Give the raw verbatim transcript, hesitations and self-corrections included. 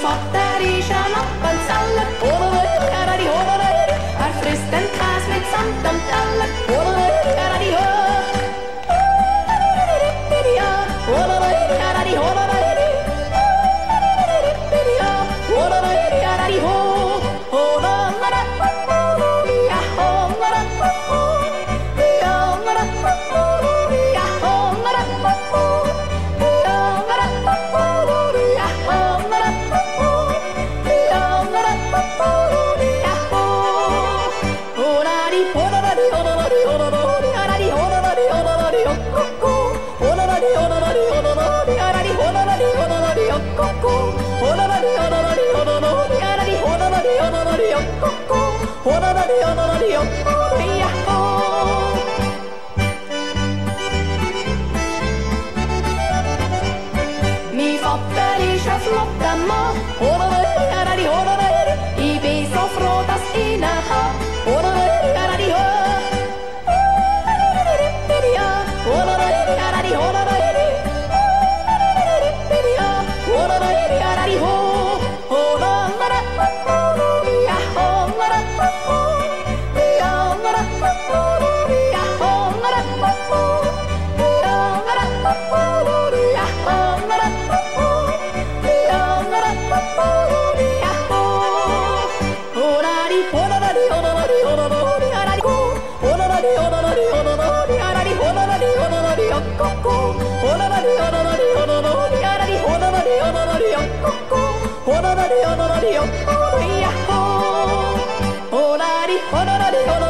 fått där i kärnappensallen. Hårdare, häradi, hårdare. Här fryst en kass med samt om tallen. Hårdare, häradi, hör. Hårdare, häradi, hårdare. Hårdare, häradi, hår. Hårdare, ja, hårdare. Ja, hårdare. Ja, hårdare. Mi fattar i schafflottamma. Hårdare, häradi, hårdare. I bis och fråtas inneha. Hårdare, häradi, hör. Hårdare, häradi, hårdare. Hårdare, häradi, hår. Hårdare, ja, hårdare. Ja, hårdare. Ja, hårdare. Ja, hårdare. Ho